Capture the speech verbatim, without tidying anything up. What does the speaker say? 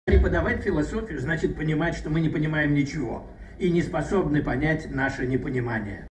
Преподавать философию значит понимать, что мы не понимаем ничего и не способны понять наше непонимание.